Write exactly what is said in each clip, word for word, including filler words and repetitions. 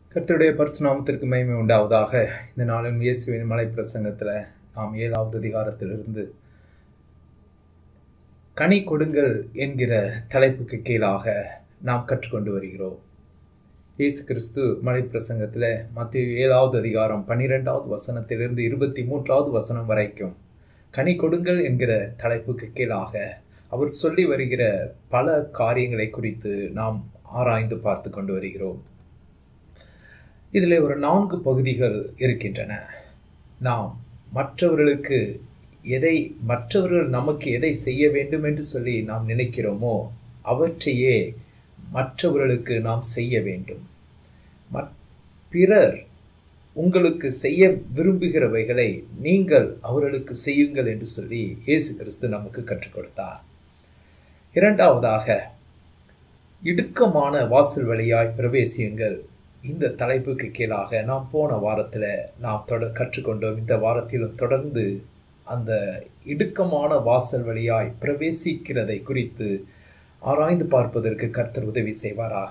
கர்த்தருடைய பரிசுநாமத்திற்கு மகிமை உண்டாவதாக. இந்த நாளின் இயேசுவின் மலை பிரசங்கத்தில் நாம் ஏழாவது அதிகாரத்திலிருந்து கனி கொடுங்கள் என்கிற தலைப்புக்கு கீழாக நாம் கற்றுக்கொண்டு வருகிறோம். இயேசு கிறிஸ்து மலை பிரசங்கத்தில் மத்திய ஏழாவது அதிகாரம் பன்னிரெண்டாவது வசனத்திலிருந்து இருபத்தி மூன்றாவது வசனம் வரைக்கும் கனி கொடுங்கள் என்கிற தலைப்புக்கு கீழாக அவர் சொல்லி வருகிற பல காரியங்களை குறித்து நாம் ஆராய்ந்து பார்த்து கொண்டு வருகிறோம். இதில் ஒரு நான்கு பகுதிகள் இருக்கின்றன. நாம் மற்றவர்களுக்கு எதை மற்றவர்கள் நமக்கு எதை செய்ய வேண்டும் என்று சொல்லி நாம் நினைக்கிறோமோ அவற்றையே மற்றவர்களுக்கு நாம் செய்ய வேண்டும். பிறர் உங்களுக்கு செய்ய விரும்புகிறவைகளை நீங்கள் அவர்களுக்கு செய்யுங்கள் என்று சொல்லி இயேசு கிறிஸ்து நமக்கு கற்றுக் கொடுத்தார். இரண்டாவதாக, இடுக்கமான வாசல் வழியாய் பிரவேசியுங்கள். இந்த தலைப்புக்கு கீழாக நாம் போன வாரத்தில் நாம் தொடர் கற்றுக்கொண்டோம். இந்த வாரத்திலும் தொடர்ந்து அந்த இடுக்கமான வாசல் வழியாய் பிரவேசிக்கிறதை குறித்து ஆராய்ந்து பார்ப்பதற்கு கர்த்தர் உதவி செய்வாராக.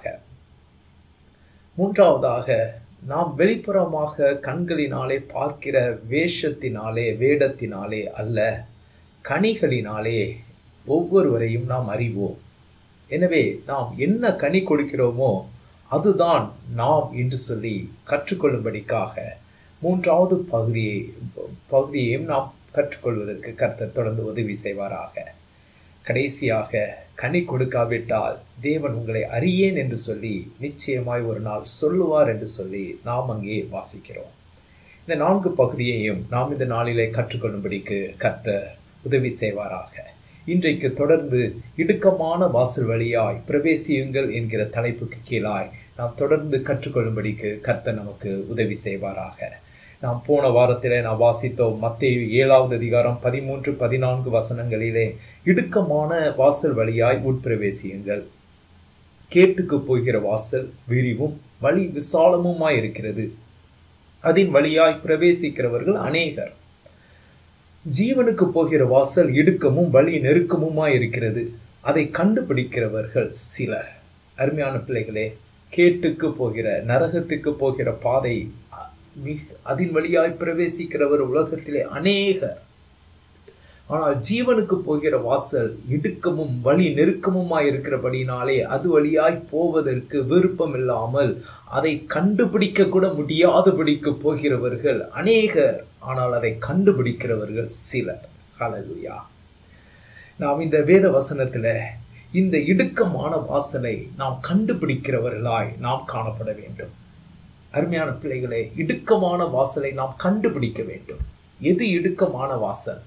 மூன்றாவதாக, நாம் வெளிப்புறமாக கண்களினாலே பார்க்கிற வேஷத்தினாலே வேடத்தினாலே அல்ல, கனிகளினாலே ஒவ்வொருவரையும் நாம் அறிவோம். எனவே நாம் என்ன கனி கொடுக்கிறோமோ அதுதான் நாம் என்று சொல்லி கற்றுக்கொள்ளும்படிக்காக மூன்றாவது பகுதியை பகுதியையும் நாம் கற்றுக்கொள்வதற்கு கர்த்தர் தொடர்ந்து உதவி செய்வாராக. கடைசியாக, கனி கொடுக்காவிட்டால் தேவன் உங்களை அறியேன் என்று சொல்லி நிச்சயமாய் ஒரு நாள் சொல்லுவார் என்று சொல்லி நாம் அங்கே வாசிக்கிறோம். இந்த நான்கு பகுதியையும் நாம் இந்த நாளிலே கற்றுக்கொள்ளும்படிக்கு கர்த்தர் உதவி செய்வாராக. இன்றைக்கு தொடர்ந்து இடுக்கமான வாசல் வழியாய் பிரவேசியுங்கள் என்கிற தலைப்புக்கு கீழாய் நாம் தொடர்ந்து கற்றுக்கொள்ளும்படிக்கு கர்த்தர் நமக்கு உதவி செய்வாராக. நாம் போன வாரத்திலே நாம் வாசித்தோம். மத்தேயு ஏழாவது அதிகாரம் பதிமூன்று பதினான்கு வசனங்களிலே இடுக்கமான வாசல் வழியாய் உட்பிரவேசியுங்கள். கேட்டுக்கு போகிற வாசல் விரிவும் வழி விசாலமுமாய் இருக்கிறது, அதன் வழியாய் பிரவேசிக்கிறவர்கள் அநேகர். ஜீவனுக்கு போகிற வாசல் இடுக்கமும் வழி நெருக்கமுமாய் இருக்கிறது, அதை கண்டுபிடிக்கிறவர்கள் சிலர். அருமையான பிள்ளைகளே, கேட்டுக்கு போகிற நரகத்துக்கு போகிற பாதை மிக அதன் வழியாய் பிரவேசிக்கிறவர் உலகத்திலே அநேகர். ஆனால் ஜீவனுக்கு போகிற வாசல் இடுக்கமும் வழி நெருக்கமுமாய் இருக்கிறபடினாலே அது வழியாய் போவதற்கு விருப்பம் இல்லாமல் அதை கண்டுபிடிக்க கூட முடியாதபடிக்கு போகிறவர்கள் அநேகர். ஆனால் அதை கண்டுபிடிக்கிறவர்கள் சிலர். ஹல்லேலூயா. நாம் இந்த வேத வசனத்தில் இந்த இடுக்கமான வாசலை நாம் கண்டுபிடிக்கிறவர்களாய் நாம் காணப்பட வேண்டும். அருமையான பிள்ளைகளே, இடுக்கமான வாசலை நாம் கண்டுபிடிக்க வேண்டும். எது இடுக்கமான வாசல்?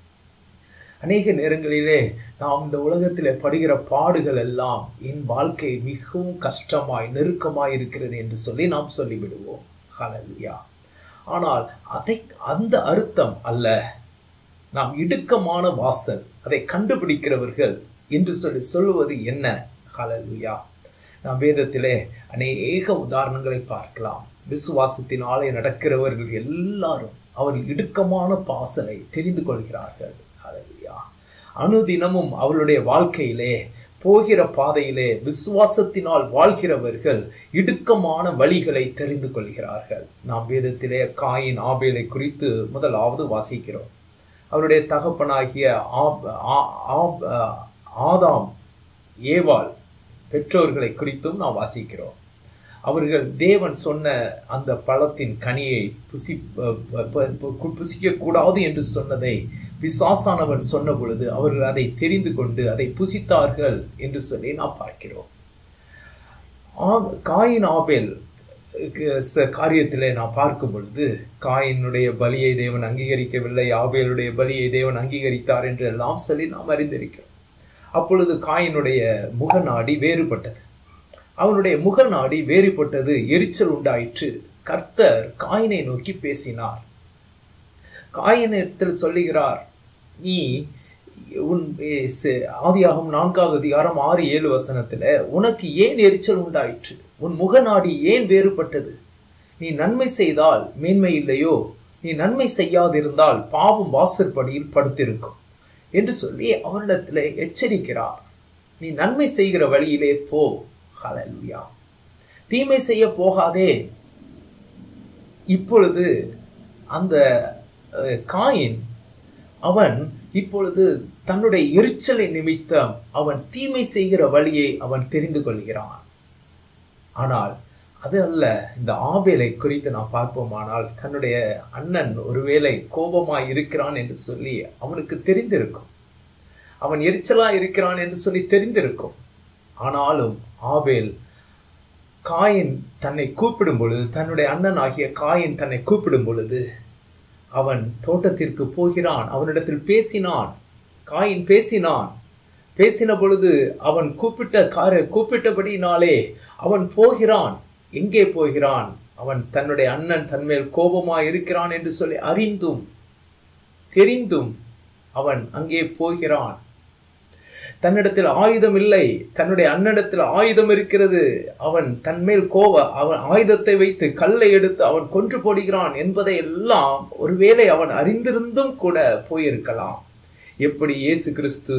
அநேக நேரங்களிலே நாம் இந்த உலகத்தில் படுகிற பாடுகள் எல்லாம் என் வாழ்க்கை மிகவும் கஷ்டமாய் நெருக்கமாய் இருக்கிறது என்று சொல்லி நாம் சொல்லிவிடுவோம். ஹல்லேலூயா. ஆனால் அதை அந்த அர்த்தம் அல்ல. நாம் இடுக்கமான வாசல் அதை கண்டுபிடிக்கிறவர்கள் என்று சொல்லி சொல்லுவது என்ன? ஹல்லேலூயா. நாம் வேதத்திலே அநேக உதாரணங்களை பார்க்கலாம். விசுவாசத்தினாலே நடக்கிறவர்கள் எல்லாரும் அவர்கள் இடுக்கமான வாசலை தெரிந்து கொள்கிறார்கள். ஹல்லேலூயா. அனுதினமும் அவளுடைய வாழ்க்கையிலே போகிற பாதையிலே விசுவாசத்தினால் வாழ்கிறவர்கள் இடுக்கமான வழிகளை தெரிந்து கொள்கிறார்கள். நாம் வேதத்திலே காயின் ஆபேலை குறித்து முதலாவது வாசிக்கிறோம். அவருடைய தகப்பனாகிய ஆதாம் ஏவாள் பெற்றோர்களை குறித்தும் நாம் வாசிக்கிறோம். அவர்கள் தேவன் சொன்ன அந்த பழத்தின் கனியை புசி புசிக்கக்கூடாது என்று சொன்னதை பிசாசானவன் சொன்ன பொழுது அவர்கள் அதை தெரிந்து கொண்டு அதை புசித்தார்கள் என்று சொல்லி நாம் பார்க்கிறோம். காயின் ஆபேல் காரியத்திலே நாம் பார்க்கும் பொழுது காயினுடைய பலியை தேவன் அங்கீகரிக்கவில்லை, ஆபேலுடைய பலியை தேவன் அங்கீகரித்தார் என்று எல்லாம் சொல்லி நாம் அறிந்திருக்கிறோம். அப்பொழுது காயினுடைய முகநாடி வேறுபட்டது. அவனுடைய முகநாடி வேறுபட்டது, எரிச்சல் உண்டாயிற்று. கர்த்தர் காயினை நோக்கி பேசினார். காயினிடத்தில் சொல்லுகிறார், நீ உன் ஆதியாகமம் நான்காவது அதிகாரம் ஆறு ஏழு வசனத்துல உனக்கு ஏன் எரிச்சல் உண்டாயிற்று? உன் முகநாடி ஏன் வேறுபட்டது? நீ நன்மை செய்தால் மேன்மை இல்லையோ? நீ நன்மை செய்யாதிருந்தால் பாவம் வாசற்படியில் படுத்திருக்கும் என்று சொல்லி அவரிடத்தில் எச்சரிக்கிறார். நீ நன்மை செய்கிற வழியிலே போ. ஹல்லேலூயா. தீமை செய்ய போகாதே இப்பொழுது அந்த காயின் அவன் இப்பொழுது தன்னுடைய எரிச்சலை நிமித்தம் அவன் தீமை செய்கிற வழியை அவன் தெரிந்து கொள்கிறான். ஆனால் அது அல்ல, இந்த ஆபேலை குறித்து நாம் பார்ப்போமானால் தன்னுடைய அண்ணன் ஒருவேளை கோபமாய் இருக்கிறான் என்று சொல்லி அவனுக்கு தெரிந்திருக்கும், அவன் எரிச்சலா இருக்கிறான் என்று சொல்லி தெரிந்திருக்கும். ஆனாலும் ஆபேல் காயின் தன்னை கூப்பிடும் பொழுது, தன்னுடைய அண்ணன் ஆகிய காயின் தன்னை கூப்பிடும் பொழுது அவன் தோட்டத்திற்கு போகிறான். அவனிடத்தில் பேசினான், காயின் பேசினான். பேசின பொழுது அவன் கூப்பிட்ட கார கூப்பிட்டபடினாலே அவன் போகிறான். எங்கே போகிறான்? அவன் தன்னுடைய அண்ணன் தன்மேல் கோபமாய் இருக்கிறான் என்று சொல்லி அறிந்தும் தெரிந்தும் அவன் அங்கே போகிறான். தன்னிடத்தில் ஆயுதம் இல்லை, தன்னுடைய அண்ணனிடத்தில் ஆயுதம் இருக்கிறது. அவன் தன்மேல் கோப அவன் ஆயுதத்தை வைத்து கல்லை எடுத்து அவன் கொன்று போடுகிறான் என்பதை எல்லாம் ஒருவேளை அவன் அறிந்திருந்தும் கூட போயிருக்கலாம். எப்படி இயேசு கிறிஸ்து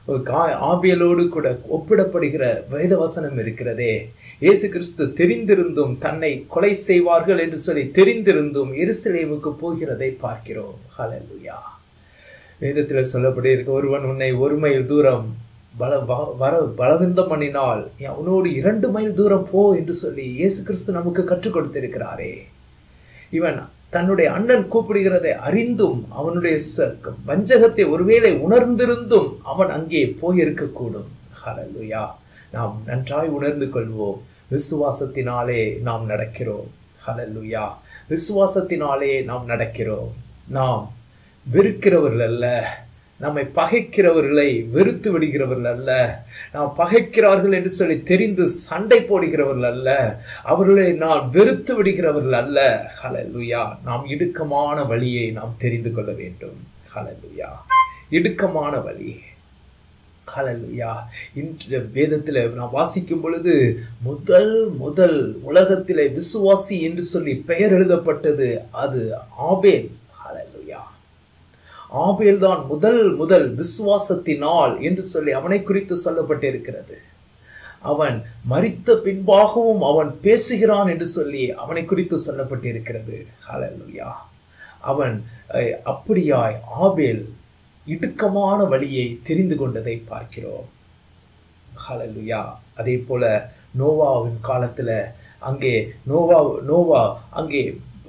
ஆபேலோடு கூட ஒப்பிடப்படுகிற வேதவசனம் இருக்கிறதே. இயேசு கிறிஸ்து தெரிந்திருந்தும் தன்னை கொலை செய்வார்கள் என்று சொல்லி தெரிந்திருந்தும் எருசலேமுக்கு போகிறதை பார்க்கிறோம். ஹல்லேலூயா. வேதத்தில் சொல்லப்படி இருக்க, ஒருவன் உன்னை ஒரு மைல் தூரம் பல வர பலவந்தம் பண்ணினால் அவனோடு இரண்டு மைல் தூரம் போ என்று சொல்லி இயேசு கிறிஸ்து நமக்கு கற்றுக் கொடுத்திருக்கிறாரே. இவன் தன்னுடைய அண்ணன் கூப்பிடுகிறதை அறிந்தும் அவனுடைய வஞ்சகத்தை ஒருவேளை உணர்ந்திருந்தும் அவன் அங்கே போயிருக்கக்கூடும். ஹல்லேலூயா. நாம் நன்றாய் உணர்ந்து கொள்வோம், விசுவாசத்தினாலே நாம் நடக்கிறோம். ஹல்லேலூயா. விசுவாசத்தினாலே நாம் நடக்கிறோம். நாம் வெறுக்கிறவர்கள் அல்ல, நம்மை பகைக்கிறவர்களை வெறுத்து விடுகிறவர்கள் அல்ல, நாம் பகைக்கிறார்கள் என்று சொல்லி தெரிந்து சண்டை போடுகிறவர்கள் அல்ல, அவர்களை நாம் வெறுத்து விடுகிறவர்கள் அல்ல. ஹல்லேலூயா. நாம் இடுக்கமான வழியை நாம் தெரிந்து கொள்ள வேண்டும். ஹல்லேலூயா. இடுக்கமான வழி. ஹல்லேலூயா. இன்று வேதத்தில் நாம் வாசிக்கும் பொழுது முதல் முதல் உலகத்திலே விசுவாசி என்று சொல்லி பெயர் எழுதப்பட்டது அது ஆபேல். ஹல்லேலூயா. ஆபேல் தான் முதல் முதல் விசுவாசத்தினால் என்று சொல்லி அவனை குறித்து சொல்லப்பட்டிருக்கிறது. அவன் மரித்த பின்பாகவும் அவன் பேசுகிறான் என்று சொல்லி அவனை குறித்து சொல்லப்பட்டிருக்கிறது. ஹல்லேலூயா. அவன் அப்படியாய் ஆபேல் இடுக்கமான வழியை தெரிந்து கொண்டதை பார்க்கிறோம். ஹல்லேலூயா. அதே போல நோவாவின் காலத்துல அங்கே நோவா நோவா அங்கே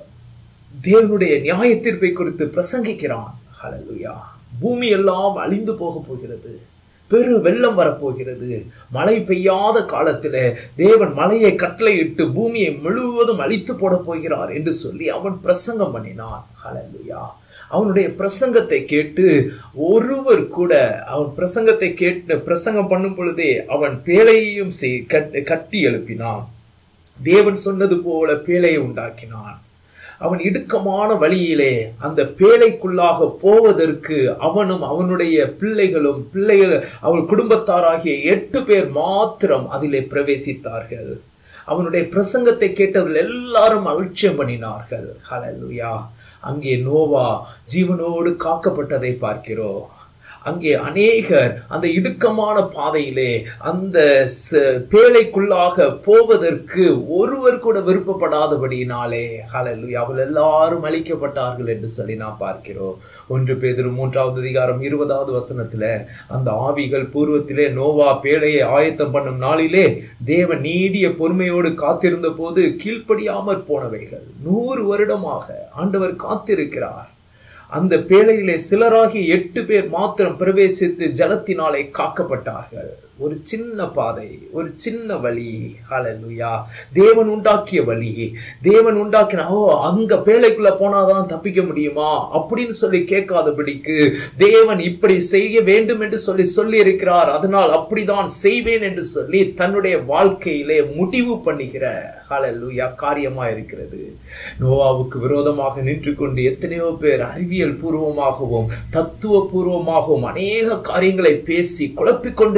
தேவனுடைய நியாய தீர்ப்பை குறித்து பிரசங்கிக்கிறான். ஹல்லேலூயா. பூமி எல்லாம் அழிந்து போக போகிறது, பெரு வெள்ளம் வரப்போகிறது, மழை பெய்யாத காலத்தில் தேவன் மலையை கட்டளையிட்டு பூமியை முழுவதும் அழித்து போட போகிறார் என்று சொல்லி அவன் பிரசங்கம் பண்ணினான். ஹல்லேலூயா. அவனுடைய பிரசங்கத்தை கேட்டு ஒருவர் கூட அவன் பிரசங்கத்தை கேட்டு பிரசங்கம் பண்ணும் பொழுதே அவன் பேழையையும் கட்டி எழுப்பினான். தேவன் சொன்னது போல பேழையை உண்டாக்கினான். அவன் இடுக்கமான வழியிலே அந்த பேழைக்குள்ளாக போவதற்கு அவனும் அவனுடைய பிள்ளைகளும் பிள்ளைகள் அவன் குடும்பத்தாராகிய எட்டு பேர் மாத்திரம் அதிலே பிரவேசித்தார்கள். அவனுடைய பிரசங்கத்தை கேட்டவர்கள் எல்லாரும் அலட்சியம் பண்ணினார்கள். ஹல்லேலூயா. அங்கே நோவா ஜீவனோடு காக்கப்பட்டதை பார்க்கிறோம். அங்கே அநேகர் அந்த இடுக்கமான பாதையிலே அந்த பேழைக்குள்ளாக போவதற்கு ஒருவர் கூட விருப்பப்படாதபடியினாலே ஹல்லேலூயா அவர்கள் எல்லாரும் அழிக்கப்பட்டார்கள் என்று சொல்லி நாம் பார்க்கிறோம். ஒன்று பேதுரு மூன்றாவது அதிகாரம் இருபதாவது வசனத்துல அந்த ஆவிகள் பூர்வத்திலே நோவா பேழையை ஆயத்தம் பண்ணும் நாளிலே தேவன் நீடிய பொறுமையோடு காத்திருந்த போது கீழ்ப்படியாமற் போனவைகள் நூறு வருடமாக ஆண்டவர் காத்திருக்கிறார். அந்த பேழையிலே சிலராகி எட்டு பேர் மாத்திரம் பிரவேசித்து ஜலத்தினாலே காக்கப்பட்டார்கள். ஒரு சின்ன பாதை, ஒரு சின்ன வழி. ஹல்லேலூயா. தேவன் உண்டாக்கிய வழி, தேவன் உண்டாக்கின ஓ அங்க பேழைக்குள்ள போனாதான் தப்பிக்க முடியுமா அப்படின்னு சொல்லி கேட்காதபடிக்கு தேவன் இப்படி செய்ய வேண்டும் என்று சொல்லி சொல்லி இருக்கிறார், அதனால் அப்படிதான் செய்வேன் என்று சொல்லி தன்னுடைய வாழ்க்கையிலே முடிவு பண்ணுகிற ஹல்லேலூயா காரியமா இருக்கிறது. நோவாவுக்கு விரோதமாக நின்று கொண்டு எத்தனையோ பேர் அறிவியல் பூர்வமாகவும் தத்துவ பூர்வமாகவும் அநேக காரியங்களை பேசி குழப்பிக் கொண்டிருந்திருக்கலாம்.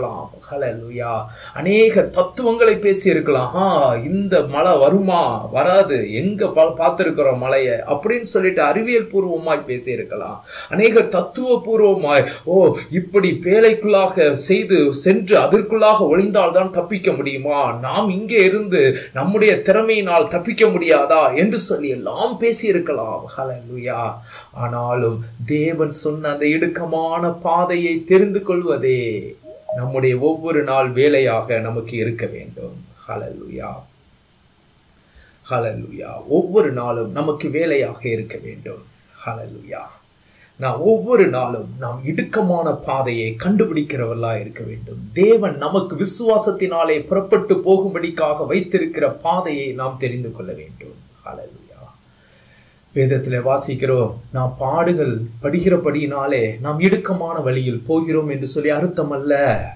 இருக்கலாம். ஹல்லேலூயா. அநேக தத்துவங்களை பேசி இருக்கலாம். ஆ இந்த மழை வருமா வராது, எங்க பார்த்திருக்கிறோம் மழையை அப்படின்னு சொல்லிட்டு அறிவியல் பூர்வமாய் பேசி இருக்கலாம். அநேக தத்துவ பூர்வமாய் ஓ இப்படி பேழைக்குள்ளாக செய்து சென்று அதற்குள்ளாக ஒளிந்தால் தான் தப்பிக்க முடியுமா, நாம் இங்கே இருந்து நம்முடைய திறமையினால் தப்பிக்க முடியாதா என்று சொல்லி எல்லாம் பேசி இருக்கலாம். ஹல்லேலூயா. ஆனாலும் தேவன் சொன்ன அந்த இடுக்கமான பாதையை தெரிந்து கொள்வதே நம்முடைய ஒவ்வொரு நாள் வேலையாக நமக்கு இருக்க வேண்டும். ஹல்லேலூயா. ஹல்லேலூயா. ஒவ்வொரு நாளும் நமக்கு வேலையாக இருக்க வேண்டும். ஹல்லேலூயா. நாம் ஒவ்வொரு நாளும் நாம் இடுக்கமான பாதையை கண்டுபிடிக்கிறவர்களா இருக்க வேண்டும். தேவன் நமக்கு விசுவாசத்தினாலே புறப்பட்டு போகும்படிக்காக வைத்திருக்கிற பாதையை நாம் தெரிந்து கொள்ள வேண்டும். ஹல்லேலூயா. வேதத்தில் வாசிக்கிறோம், நாம் பாடுகள் படுகிறபடியினாலே நாம் இடுக்கமான வழியில் போகிறோம் என்று சொல்லி அர்த்தம் அல்ல.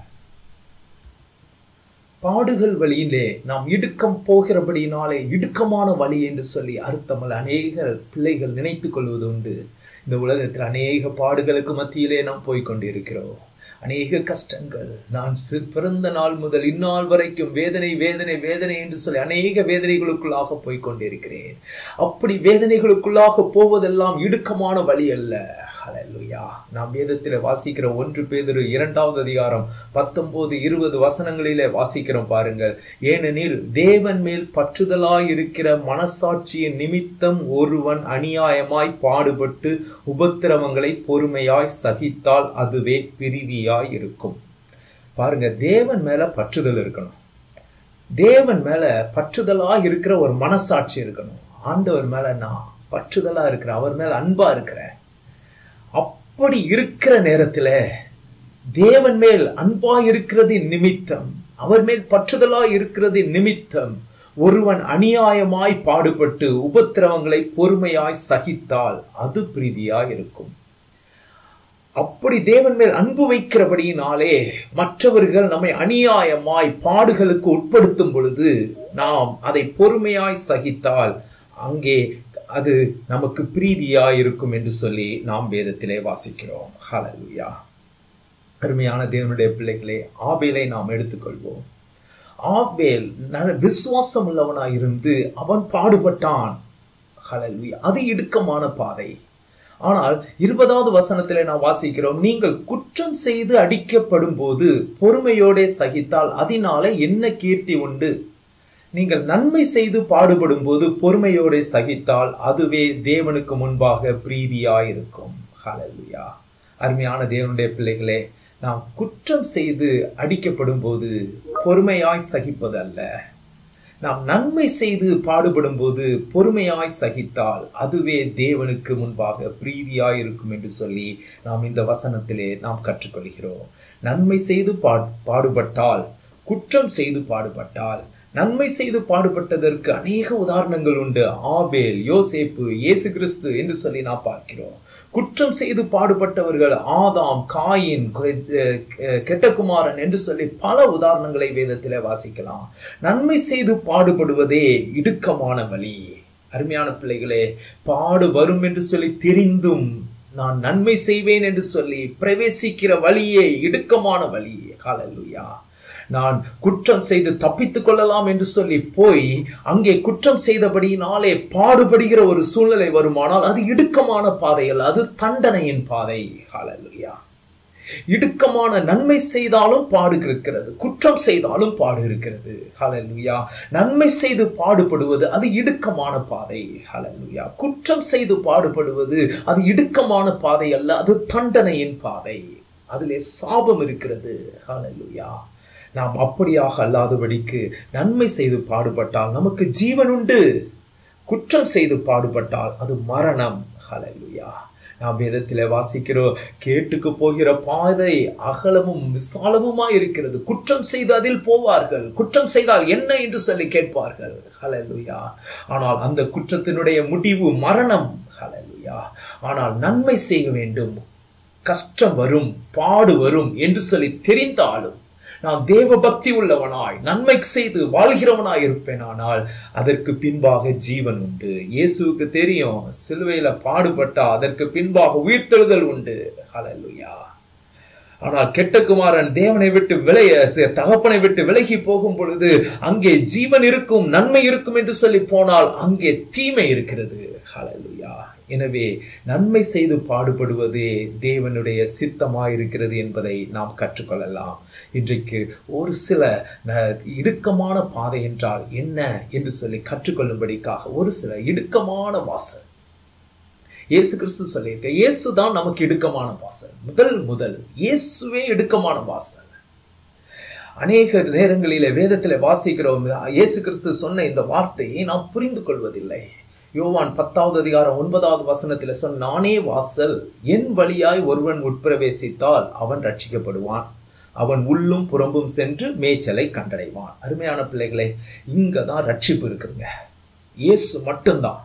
பாடுகள் வழியிலே நாம் இடுக்கம் போகிறபடினாலே இடுக்கமான வழி என்று சொல்லி அர்த்தமல்ல. அநேக பிள்ளைகள் நினைத்து கொள்வது உண்டு, இந்த உலகத்தில் அநேக பாடுகளுக்கு மத்தியிலே நாம் போய்கொண்டிருக்கிறோம். அநேக கஷ்டங்கள், நான் பிறந்த நாள் முதல் இந்நாள் வரைக்கும் வேதனை வேதனை வேதனை என்று சொல்லி அநேக வேதனைகளுக்குள்ளாக போய்கொண்டிருக்கிறேன். அப்படி வேதனைகளுக்குள்ளாக போவதெல்லாம் இடுக்கமான வழி அல்ல. ஹல்லேலூயா. நாம் வேதத்தில் வாசிக்கிற ஒன்று பேதுரு இரண்டாவது அதிகாரம் பத்தொன்பது இருபது வசனங்களிலே வாசிக்கிறோம் பாருங்கள். ஏனெனில் தேவன் மேல் பற்றுதலாய் இருக்கிற மனசாட்சியின் நிமித்தம் ஒருவன் அநியாயமாய் பாடுபட்டு உபத்திரவங்களை பொறுமையாய் சகித்தால் அதுவே பிரிவியாய் இருக்கும். பாருங்க, தேவன் மேல பற்றுதல் இருக்கணும். தேவன் மேல பற்றுதலாய் இருக்கிற ஒரு மனசாட்சி இருக்கணும். ஆண்டவர் மேல நான் பற்றுதலா இருக்கிறேன், அவர் மேல அன்பா இருக்கிறேன். அப்படி இருக்கிற நேரத்தில் தேவன் மேல் அன்பா இருக்கிறது நிமித்தம், அவர் மேல் பற்றுதலா இருக்கிறது நிமித்தம் ஒருவன் அநியாயமாய் பாடுபட்டு உபத்திரவங்களை பொறுமையாய் சகித்தால் அது பிரீதியாய் இருக்கும். அப்படி தேவன் மேல் அன்பு வைக்கிறபடியினாலே மற்றவர்கள் நம்மை அநியாயமாய் பாடுகளுக்கு உட்படுத்தும் பொழுது நாம் அதை பொறுமையாய் சகித்தால் அங்கே அது நமக்கு பிரீதியாய் இருக்கும் என்று சொல்லி நாம் வேதத்திலே வாசிக்கிறோம். ஹல்லேலூயா. அருமையான தேவனுடைய பிள்ளைகளே, ஆபேலை நாம் எடுத்துக்கொள்வோம். ஆபேல் விசுவாசம் உள்ளவனாய் இருந்து அவன் பாடுபட்டான். ஹல்லேலூயா. அது இடுக்கமான பாதை. ஆனால் இருபதாவது வசனத்திலே நாம் வாசிக்கிறோம், நீங்கள் குற்றம் செய்து அடிக்கப்படும் போது பொறுமையோடே சகித்தால் அதனால என்ன கீர்த்தி உண்டு, நீங்கள் நன்மை செய்து பாடுபடும் போது பொறுமையோடு சகித்தால் அதுவே தேவனுக்கு முன்பாக பிரீதியாயிருக்கும். ஹல்லேலூயா. அருமையான தேவனுடைய பிள்ளைகளே, நாம் குற்றம் செய்து அடிக்கப்படும் போது பொறுமையாய் சகிப்பது அல்ல, நாம் நன்மை செய்து பாடுபடும் போது பொறுமையாய் சகித்தால் அதுவே தேவனுக்கு முன்பாக பிரீதியாயிருக்கும் என்று சொல்லி நாம் இந்த வசனத்திலே நாம் கற்றுக்கொள்கிறோம். நன்மை செய்து பா பாடுபட்டால் குற்றம் செய்து பாடுபட்டால் நன்மை செய்து பாடுபட்டதற்கு அநேக உதாரணங்கள் உண்டு. ஆபேல், யோசேப்பு, இயேசு கிறிஸ்து என்று சொல்லி நாம் பார்க்கிறோம். குற்றம் செய்து பாடுபட்டவர்கள் ஆதாம், காயின், கெட்டகுமாரன் என்று சொல்லி பல உதாரணங்களை வேதத்திலே வாசிக்கலாம். நன்மை செய்து பாடுபடுவதே இடுக்கமான வழி. அருமையான பிள்ளைகளே, பாடு வரும் என்று சொல்லி தெரிந்தும் நான் நன்மை செய்வேன் என்று சொல்லி பிரவேசிக்கிற வழியே இடுக்கமான வழி. ஹல்லேலூயா. நான் குற்றம் செய்து தப்பித்துக் கொள்ளலாம் என்று சொல்லி போய் அங்கே குற்றம் செய்தபடியினாலே பாடுபடுகிற ஒரு சூழ்நிலை வருமானால் அது இடுக்கமான பாதை அல்ல, அது தண்டனையின் பாதை. ஹல்லேலூயா. இடுக்கமான நன்மை செய்தாலும் பாடு இருக்கிறது, குற்றம் செய்தாலும் பாடு இருக்கிறது. ஹல்லேலூயா. நன்மை செய்து பாடுபடுவது அது இடுக்கமான பாதை. ஹல்லேலூயா. குற்றம் செய்து பாடுபடுவது அது இடுக்கமான பாதை அல்ல, அது தண்டனையின் பாதை. அதிலே சாபம் இருக்கிறது. ஹல்லேலூயா. நாம் அப்படியாக அல்லாதபடிக்கு நன்மை செய்து பாடுபட்டால் நமக்கு ஜீவன் உண்டு, குற்றம் செய்து பாடுபட்டால் அது மரணம். ஹல்லேலூயா. நாம் வேதத்திலே வாசிக்கிறோம், கேட்டுக்கு போகிற பாதை அகலமும் விசாலமுமா இருக்கிறது, குற்றம் செய்து அதில் போவார்கள், குற்றம் செய்தால் என்ன என்று சொல்லி கேட்பார்கள். ஹல்லேலூயா. ஆனால் அந்த குற்றத்தினுடைய முடிவு மரணம். ஹல்லேலூயா. ஆனால் நன்மை செய்ய வேண்டும், கஷ்டம் வரும், பாடு வரும் என்று சொல்லி தெரிந்தாலும் நான் தேவ பக்தி உள்ளவனாய் நன்மை செய்து வாழ்கிறவனாய் இருப்பேன், ஆனால் அதற்கு பின்பாக ஜீவன் உண்டு. இயேசுவுக்கு தெரியும், சிலுவையில பாடுபட்டா அதற்கு பின்பாக உயிர்த்தெழுதல் உண்டு. ஹல்லேலூயா. ஆனால் கெட்ட குமாரன் தேவனை விட்டு விலகி தகப்பனை விட்டு விலகி போகும் பொழுது அங்கே ஜீவன் இருக்கும், நன்மை இருக்கும் என்று சொல்லி போனால் அங்கே தீமை இருக்கிறது. ஹல்லேலூயா. எனவே நன்மை செய்து பாடுபடுவதே தேவனுடைய சித்தமாயிருக்கிறது என்பதை நாம் கற்றுக்கொள்ளலாம். இன்றைக்கு ஒரு சில இடுக்கமான பாதை என்றால் என்ன என்று சொல்லி கற்றுக்கொள்ளும்படிக்காக ஒரு சில இடுக்கமான வாசல் இயேசு கிறிஸ்து சொல்லியிருக்க. இயேசு தான் நமக்கு இடுக்கமான வாசல். முதல் முதல் இயேசுவே இடுக்கமான வாசல். அநேக நேரங்களிலே வேதத்தில் வாசிக்கிறோம், இயேசு கிறிஸ்து சொன்ன இந்த வார்த்தையை நாம் புரிந்து கொள்வதில்லை. யோவான் பத்தாவது அதிகாரம் ஒன்பதாவது வசனத்தில் சொன்ன, நானே வாசல், என் வழியாய் ஒருவன் உட்பிரவேசித்தால் அவன் ரட்சிக்கப்படுவான், அவன் உள்ளும் புறம்பும் சென்று மேய்ச்சலை கண்டடைவான். அருமையான பிள்ளைகளே, இங்க தான் ரட்சிப்பு இருக்குதுங்க. இயேசு மட்டும்தான்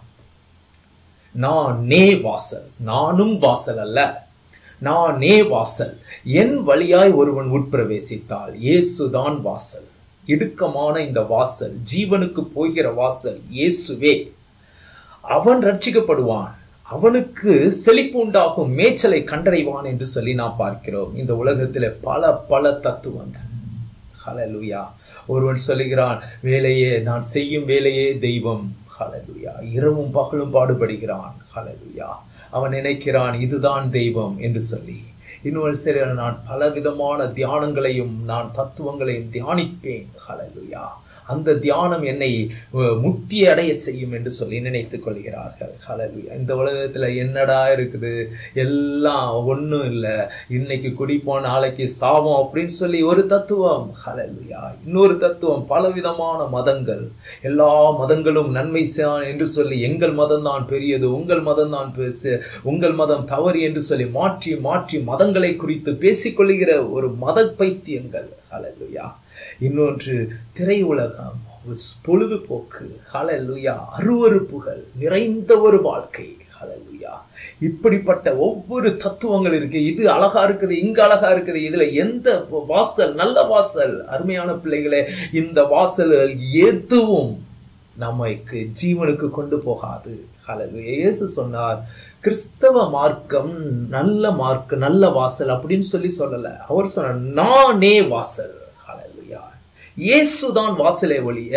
நானே வாசல். நானும் வாசல் அல்ல, நானே வாசல். என் வழியாய் ஒருவன் உட்பிரவேசித்தால், இயேசுதான் வாசல். இடுக்கமான இந்த வாசல், ஜீவனுக்கு போகிற வாசல் இயேசுவே. அவன் ரட்சிக்கப்படுவான், அவனுக்கு செழிப்பு உண்டாகும், மேய்ச்சலை கண்டடைவான் என்று சொல்லி நாம் பார்க்கிறோம். இந்த உலகத்தில் பல பல தத்துவங்கள். ஹல்லேலூயா. ஒருவன் சொல்லுகிறான், வேலையே நான் செய்யும் வேலையே தெய்வம். ஹல்லேலூயா. இரவும் பகலும் பாடுபடுகிறான். ஹல்லேலூயா. அவன் நினைக்கிறான் இதுதான் தெய்வம் என்று சொல்லி. இன்னொரு சரி, நான் பல விதமான தியானங்களையும் நான் தத்துவங்களையும் தியானிப்பேன். ஹல்லேலூயா. அந்த தியானம் என்னை முக்தி அடைய செய்யும் என்று சொல்லி நினைத்துக் கொள்கிறார்கள். ஹல்லேலூயா. இந்த உலகத்தில் என்னடா இருக்குது, எல்லாம் ஒன்றும் இல்லை, இன்னைக்கு குடிப்போம் நாளைக்கு சாவோம் அப்படின்னு சொல்லி ஒரு தத்துவம். ஹல்லேலூயா. இன்னொரு தத்துவம், பலவிதமான மதங்கள், எல்லா மதங்களும் நன்மை என்று சொல்லி எங்கள் மதம் தான் பெரியது, உங்கள் மதம் தான் பெருசு, உங்கள் மதம் தவறு என்று சொல்லி மாற்றி மாற்றி மதங்களை குறித்து பேசிக்கொள்கிற ஒரு மத பைத்தியங்கள். ஹல்லேலூயா. இன்னொன்று திரையுலகம், பொழுதுபோக்கு. ஹல்லேலூயா. அருவருப்புகள் நிறைந்த ஒரு வாழ்க்கை. ஹல்லேலூயா. இப்படிப்பட்ட ஒவ்வொரு தத்துவங்கள் இருக்கு. இது அழகா இருக்குது, இங்க அழகா இருக்குது, இதுல எந்த வாசல் நல்ல வாசல்? அருமையான பிள்ளைகளே, இந்த வாசல் எதுவும் நமக்கு ஜீவனுக்கு கொண்டு போகாது. ஹல்லேலூயா. இயேசு சொன்னார், கிறிஸ்தவ மார்க்கம் நல்ல மார்க்கம், நல்ல வாசல் அப்படின்னு சொல்லி சொல்லல. அவர் சொன்னார், நானே வாசல். ஹல்லேலூயா. இயேசுதான் வாசலை ஒழிய,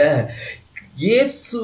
இயேசு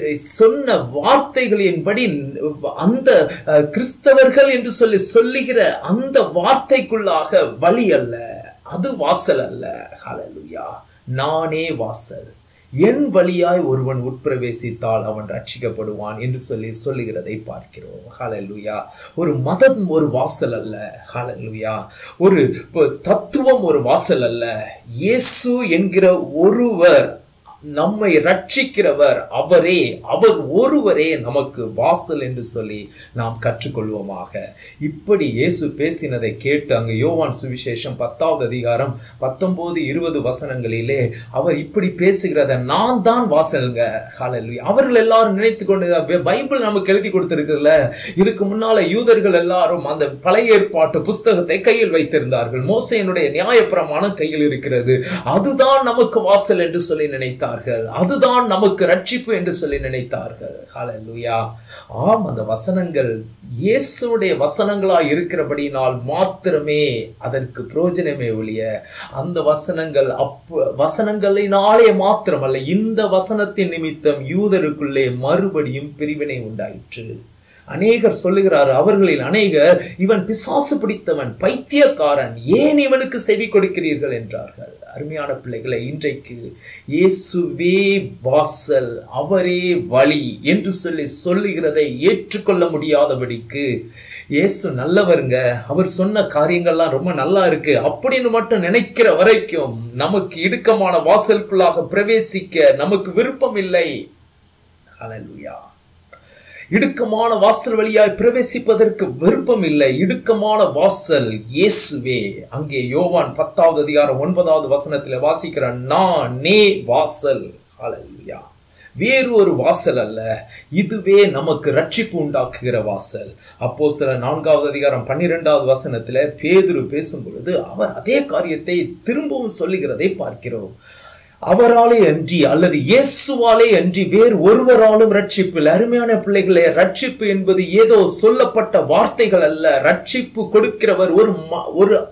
சொன்ன வார்த்தைகளின்படி அந்த கிறிஸ்தவர்கள் என்று சொல்லி சொல்லுகிற அந்த வார்த்தைக்குள்ளாக வழி அல்ல, அது வாசல் அல்ல. ஹல்லேலூயா. நானே வாசல், என் வழியாய் ஒருவன் உட்பிரவேசித்தால் அவன் ரட்சிக்கப்படுவான் என்று சொல்லி சொல்லுகிறதை பார்க்கிறோம். ஹல்லேலூயா. ஒரு மதம் ஒரு வாசல் அல்ல. ஹல்லேலூயா. ஒரு தத்துவம் ஒரு வாசல் அல்ல. இயேசு என்கிற ஒருவர் நம்மை ரட்சிக்கிறவர், அவரே, அவர் ஒருவரே நமக்கு வாசல் என்று சொல்லி நாம் கற்றுக்கொள்வோமாக. இப்படி இயேசு பேசினதை கேட்டு அங்கு யோவான் சுவிசேஷம் பத்தாவது அதிகாரம் பத்தொன்பது இருபது வசனங்களிலே அவர் இப்படி பேசுகிறத, நான் தான் வாசல்ங்க. ஹல்லேலூயா. அவர்கள் எல்லாரும் நினைத்து கொண்டு, பைபிள் நமக்கு எழுதி கொடுத்திருக்குல்ல, இதுக்கு முன்னால யூதர்கள் எல்லாரும் அந்த பழைய ஏற்பாட்டு புஸ்தகத்தை கையில் வைத்திருந்தார்கள், மோசேயினுடைய நியாயப்பிரமாணம் கையில் இருக்கிறது, அதுதான் நமக்கு வாசல் என்று சொல்லி நினைத்தார். அதுதான் நமக்கு ரட்சிப்பு என்று சொல்லி நினைத்தார்கள். ஹல்லேலூயா. ஆம், அந்த வசனங்கள் இயேசுடைய வசனங்களாய் இருக்கிறபடினால் மாத்திரமே அதற்கு பிரயோஜனமே ஒழிய, அந்த வசனங்கள் அப்ப வசனங்களினாலே மாத்திரமல்ல, இந்த வசனத்தின் நிமித்தம் யூதருக்குள்ளே மறுபடியும் பிரிவினை உண்டாயிற்று. அநேகர் சொல்லுகிறார், அவர்களில் அநேகர், இவன் பிசாசு பிடித்தவன், பைத்தியக்காரன், ஏன் இவனுக்கு செவி கொடுக்கிறீர்கள் என்றார்கள். அருமையான பிள்ளைகளை, இன்றைக்கு இயேசுவே வாசல், அவரே வழி என்று சொல்லி சொல்லுகிறதை ஏற்றுக்கொள்ள முடியாதபடிக்கு, இயேசு நல்லவருங்க, அவர் சொன்ன காரியங்கள்லாம் ரொம்ப நல்லா இருக்கு அப்படின்னு மட்டும் நினைக்கிற வரைக்கும் நமக்கு இடுக்கமான வாசலுக்குள்ளாக பிரவேசிக்க நமக்கு விருப்பம் இல்லை. ஹல்லேலூயா. இடுக்கமான வாசல் வழியாய் பிரவேசிப்பதற்கு விருப்பம் இல்லை. இடுக்கமான வாசல் இயேசுவே. அங்கே யோவான் பத்தாவது அதிகாரம் ஒன்பதாவது வசனத்தில் வாசிக்கிற, நானே வாசல். ஹல்லேலூயா. வேறு ஒரு வாசல் அல்ல, இதுவே நமக்கு ரட்சிப்பு உண்டாக்குகிற வாசல். அப்போஸ்தலர் நான்காவது அதிகாரம் பன்னிரெண்டாவது வசனத்தில் பேதுரு பேசும் பொழுது அவர் அதே காரியத்தை திரும்பவும் சொல்லுகிறதை பார்க்கிறோம். அவராலே அன்றி அல்லது இயேசுவாலே அன்றி வேறு ஒருவராலும் ரட்சிப்பு. அருமையான பிள்ளைகளே, ரட்சிப்பு என்பது ஏதோ சொல்லப்பட்ட வார்த்தைகள் அல்ல. ரட்சிப்பு கொடுக்கிறவர் ஒரு ஒரு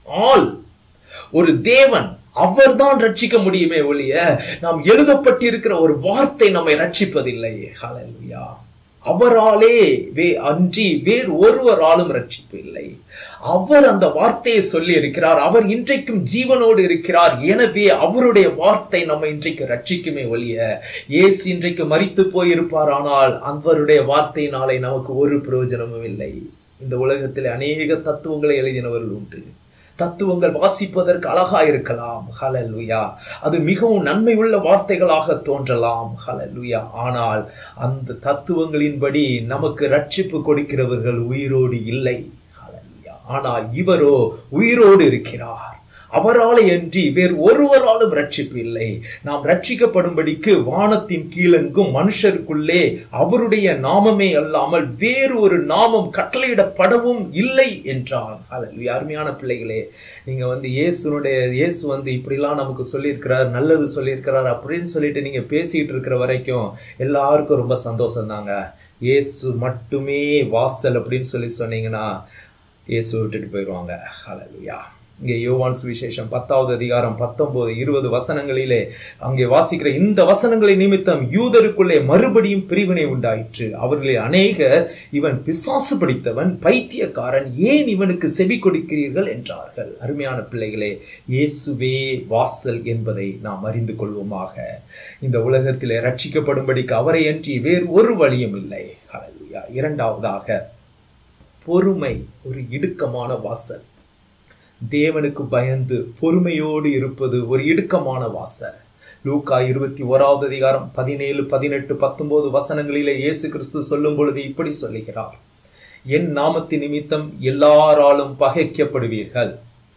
ஆள், ஒரு தேவன், அவர்தான் ரட்சிக்க முடியுமே ஒழிய நாம் எழுதப்பட்டிருக்கிற ஒரு வார்த்தை நம்மை ரட்சிப்பதில்லை. ஹல்லேலூயா. அவராலே வே அன்றி வேறு ஒருவராலும் ரட்சிப்பு இல்லை. அவர் அந்த வார்த்தையை சொல்லி இருக்கிறார். அவர் இன்றைக்கும் ஜீவனோடு இருக்கிறார். எனவே அவருடைய வார்த்தை நம்ம இன்றைக்கு ரட்சிக்குமே ஒழிய இயேசு இன்றைக்கு மரித்து போயிருப்பார், ஆனால் அவருடைய வார்த்தையினாலே நமக்கு ஒரு பிரயோஜனமும் இல்லை. இந்த உலகத்தில் அநேக தத்துவங்களை எழுதினவர்கள் உண்டு. தத்துவங்கள் வாசிப்பதற்கு அழகா இருக்கலாம், ஹல்லேலூயா, அது மிகவும் நன்மை உள்ள வார்த்தைகளாக தோன்றலாம், ஹல்லேலூயா. ஆனால் அந்த தத்துவங்களின்படி நமக்கு ரட்சிப்பு கொடுக்கிறவர்கள் உயிரோடு இல்லை, ஹல்லேலூயா. ஆனால் இவரோ உயிரோடு இருக்கிறார். அவராலே அன்றி வேறு ஒருவராலும் ரட்சிப்பு இல்லை. நாம் ரட்சிக்கப்படும்படிக்கு வானத்தின் கீழெங்கும் மனுஷருக்குள்ளே அவருடைய நாமமே அல்லாமல் வேறு ஒரு நாமம் கட்டளையிடப்படவும் இல்லை என்றான். ஹல்லேலூயா. அருமையான பிள்ளைகளே, நீங்க வந்து இயேசுனுடைய இயேசு வந்து இப்படிலாம் நமக்கு சொல்லியிருக்கிறார், நல்லது சொல்லியிருக்கிறார் அப்படின்னு சொல்லிட்டு நீங்க பேசிட்டு இருக்கிற வரைக்கும் எல்லாருக்கும் ரொம்ப சந்தோஷம் தாங்க. இயேசு மட்டுமே வாசல் அப்படின்னு சொல்லி சொன்னீங்கன்னா இயேசு விட்டுட்டு போயிடுவாங்க. ஹல்லேலூயா. இங்கே யோவான் சுவிசேஷம் பத்தாவது அதிகாரம் பத்தொன்பது இருபது வசனங்களிலே அங்கே வாசிக்கிற இந்த வசனங்களை நிமித்தம் யூதருக்குள்ளே மறுபடியும் பிரிவினை உண்டாயிற்று. அவர்களில் அநேகர், இவன் பிசாசு பிடித்தவன், பைத்தியக்காரன், ஏன் இவனுக்கு செவி கொடுக்கிறீர்கள் என்றார்கள். அருமையான பிள்ளைகளே, இயேசுவே வாசல் என்பதை நாம் அறிந்து கொள்வோமாக. இந்த உலகத்திலே ரட்சிக்கப்படும்படிக்கு அவரை அன்றி வேறு ஒரு வழியும் இல்லை. ஹல்லேலூயா. இரண்டாவதாக, பொறுமை ஒரு இடுக்கமான வாசல். தேவனுக்கு பயந்து பொறுமையோடு இருப்பது ஒரு இடுக்கமான வாசல். லூக்கா இருபத்தி ஓராவது அதிகாரம் பதினேழு பதினெட்டு பத்தொன்பது வசனங்களிலே இயேசு கிறிஸ்து சொல்லும் பொழுது இப்படி சொல்லுகிறார், என் நாமத்தின் நிமித்தம் எல்லாராலும் பகைக்கப்படுவீர்கள்,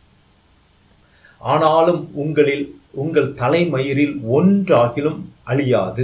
ஆனாலும் உங்களில் உங்கள் தலைமயிரில் ஒன்றாகிலும் அழியாது.